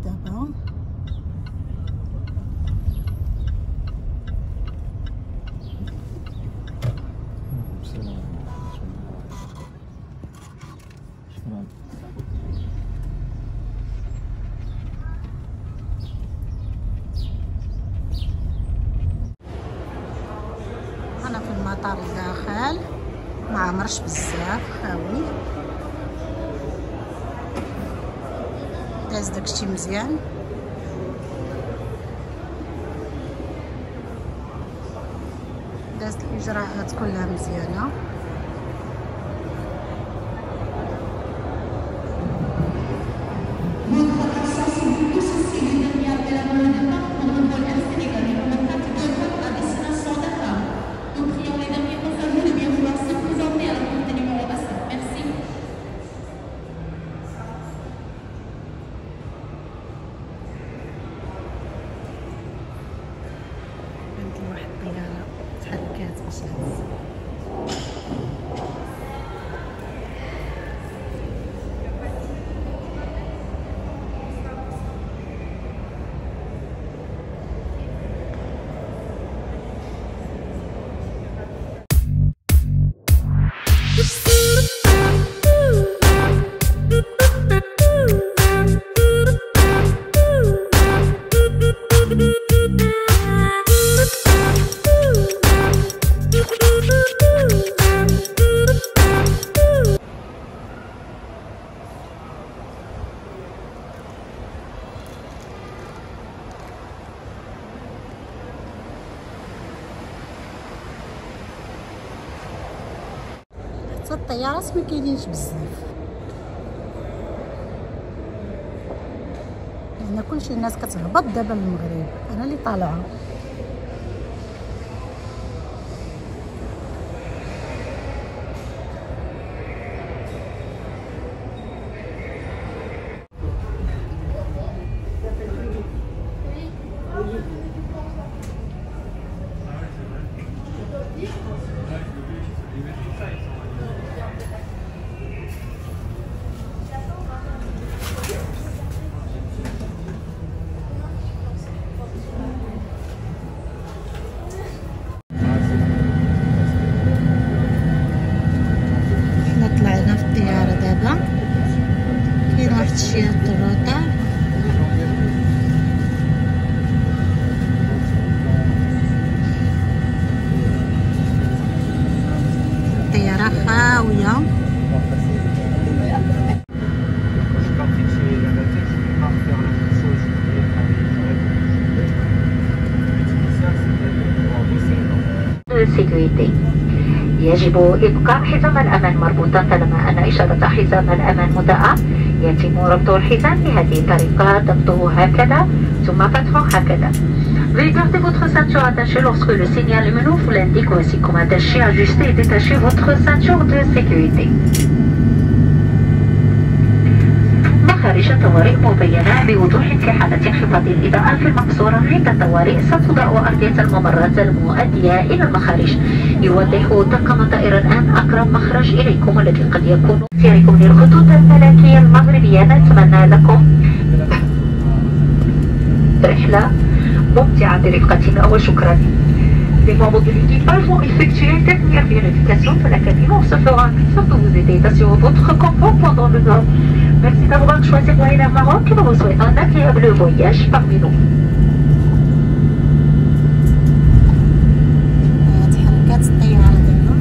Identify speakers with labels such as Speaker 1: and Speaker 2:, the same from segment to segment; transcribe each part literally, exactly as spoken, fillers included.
Speaker 1: دابا. أنا في المطار الداخل، ما عمرش بزاف خاوي، داز داكشي مزيان. داز الإجراءات كلها مزيانة. واحد الطيارة تحركات باش تهز. حتى الطيارات ما كاينينش بزاف، لان كلشي الناس كتهبط دابا للمغرب. انا اللي طالعه. شي الطراطة الطيارة خاوية.
Speaker 2: يجب إبقاء حزام الأمان مربوطا، طالما أن إشارة حزام الأمان مضاءة يتم ربط الحزام بهذه الطريقة، ضبطه هكذا ثم فتحه هكذا. Veuillez garder votre ceinture attachée lorsque le signal lumineux vous l'indique. Voici comment attacher, ajuster et détacher votre ceinture de sécurité. مخارج الطوارئ مبينة بوضوح في حالة انخفاض الإضاءة في المقصورة عند الطوارئ ستضاء أرضية الممرات المؤدية إلى المخارج. يوضح طاقم الطائرة الآن أقرب مخرج إليكم الذي قد يكون سيركم للخطوط الملكية المغربية. نتمنى لكم رحلة ممتعة برفقتنا وشكرا. Les membres de l'équipage vont effectuer une dernière vérification de la cabine. On se fera une sorte de vous aider d'assurer votre confort pendant le vol. Merci d'avoir choisi Ryanair Maroc et nous vous souhaitons un agréable voyage parmi nous.
Speaker 1: تحركات الطيارة دابا.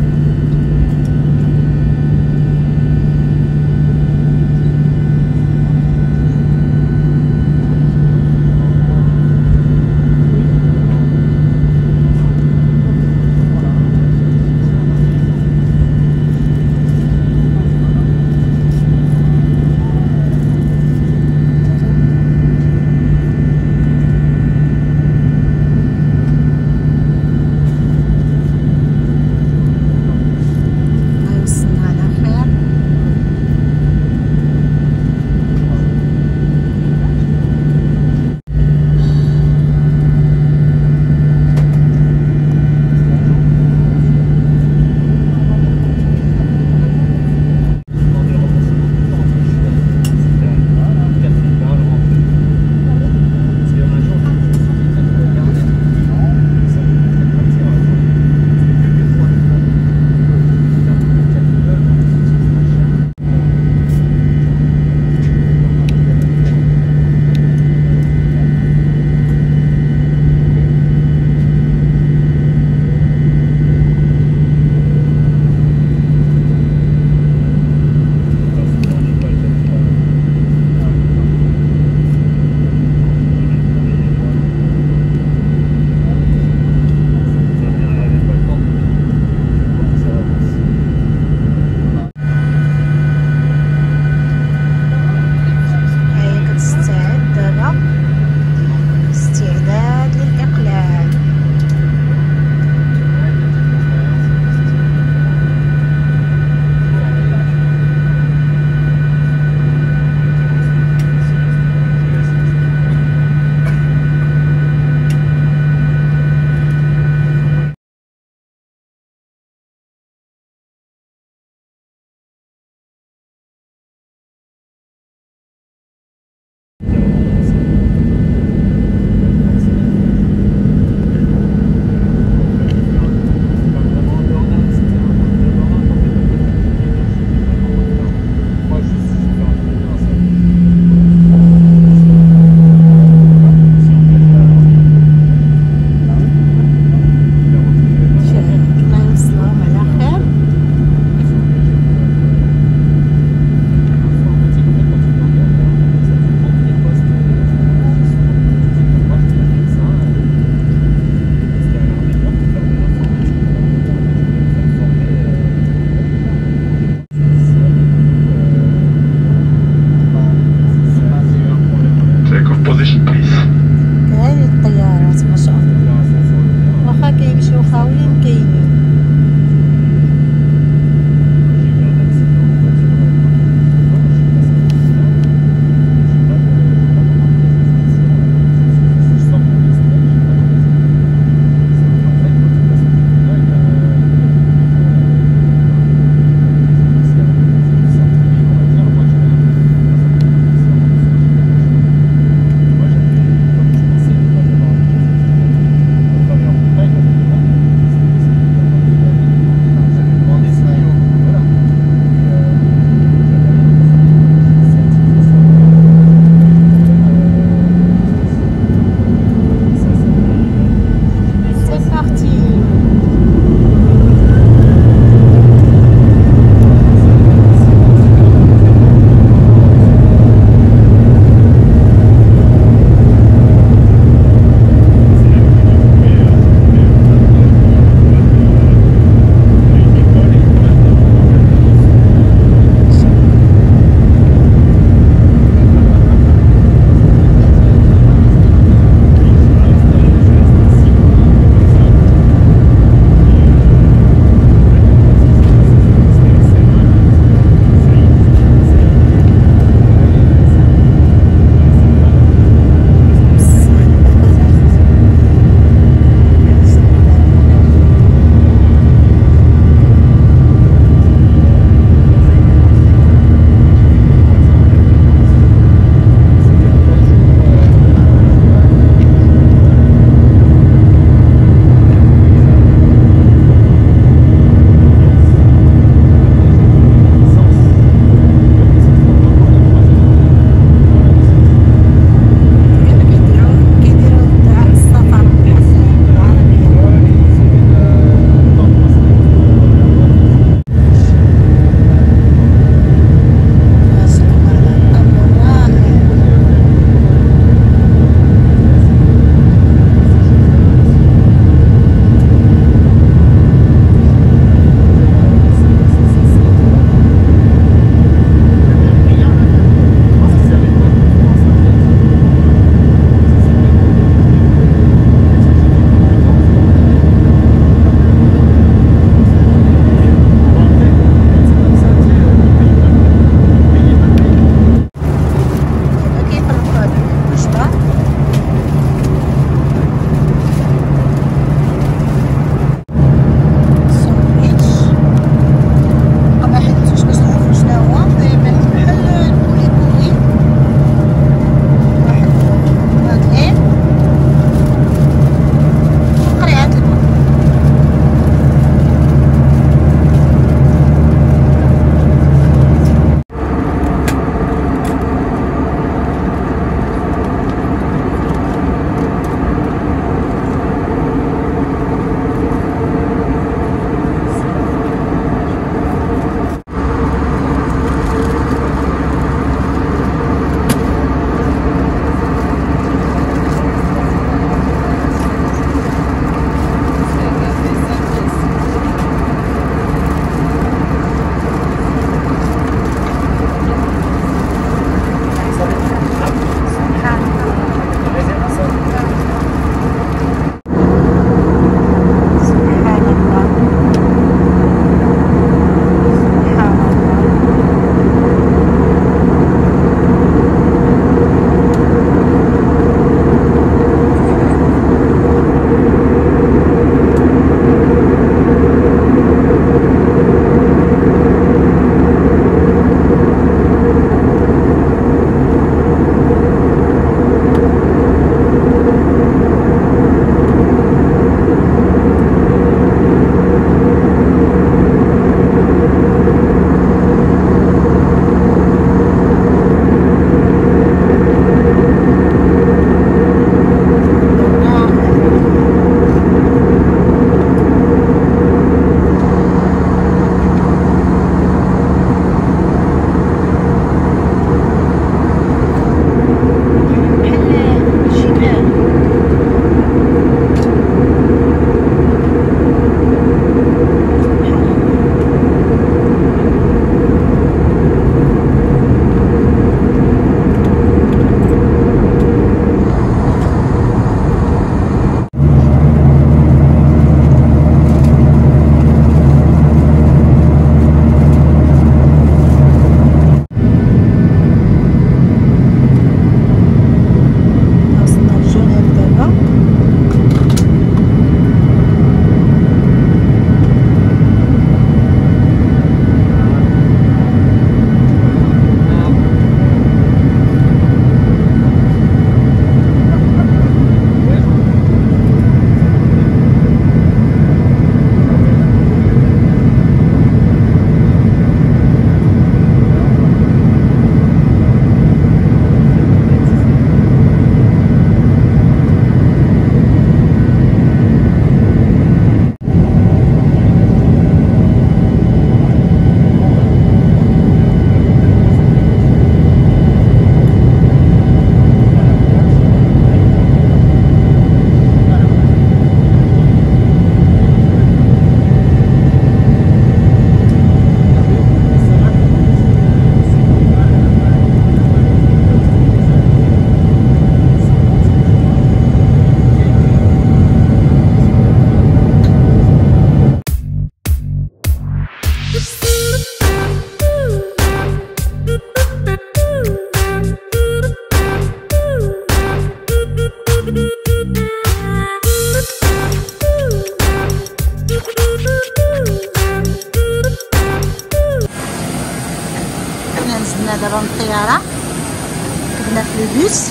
Speaker 1: من الطياره كنا في البيس.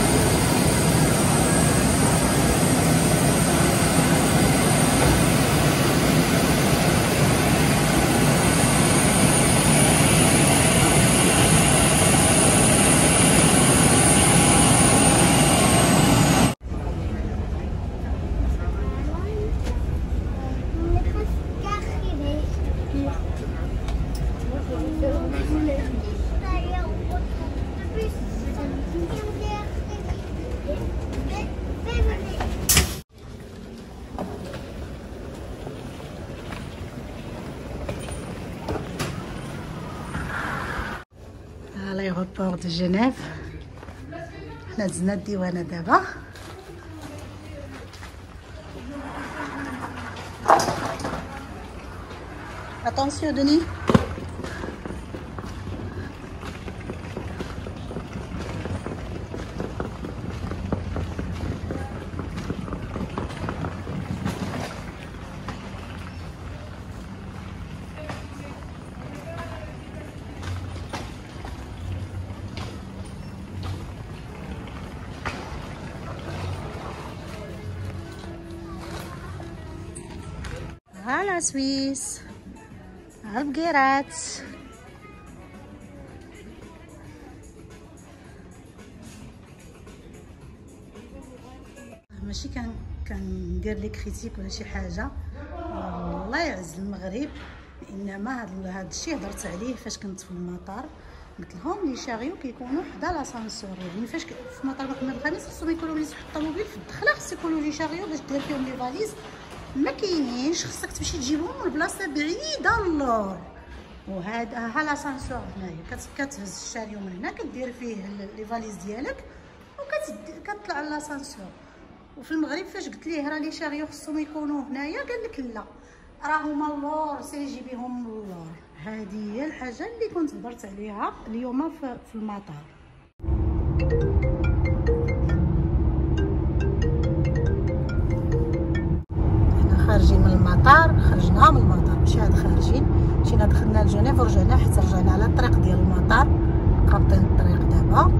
Speaker 1: l'aéroport de Genève. حنا دزنا الديوانه دابا. Attention Denis. ها سويس، ها البقيرات. ماشي كان كندير لي كريتيك ولا شي حاجه، الله يعز المغرب، انما هاد هاد الشيء هضرت عليه فاش كنت في المطار. قلت لهم لي شاريو كيكونوا حدا لاسانسور، يعني فاش في مطار محمد الخامس خصهم يكونوا لي تحط الطوموبيل في الدخله، خص يكونوا لي شاريو باش دير فيهم لي فاليز. ما كاينينش، خصك تمشي تجيبهم من بلاصه بعيده اللور. وهذا ها لاسانسور هنايا، كتهز الشاريو من هنا كدير فيه لي فاليز ديالك وكتطلع لاسانسور. وفي المغرب فاش قلت ليه راه لي شاريو خصهم يكونوا هنايا، قال لك لا راه هما اللور، سير جيبيهم من اللور. هذه هي الحاجه اللي كنت هضرت عليها اليوم في المطار. خارجين من المطار، خرجنا من المطار ماشي عاد خارجين، مشينا دخلنا لجنيف ورجعنا حتى رجعنا على الطريق ديال المطار، قابطين الطريق دابا.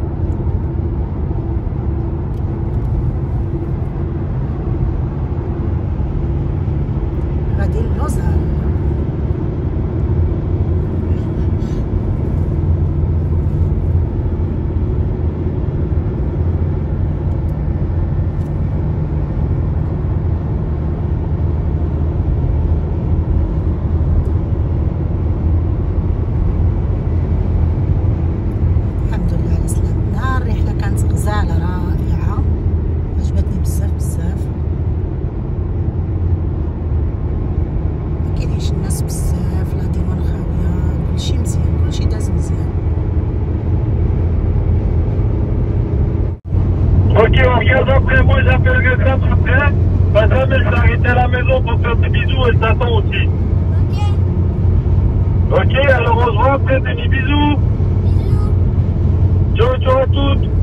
Speaker 1: غادي للوزان.
Speaker 3: Ok, on regarde après, moi j'appellerai Sam après. Madame, elle s'est arrêtée à la maison pour faire des bisous, elle t'attend aussi. Ok. Ok, alors on se voit après, Denis, bisous. Bisous. Ciao, ciao à toutes.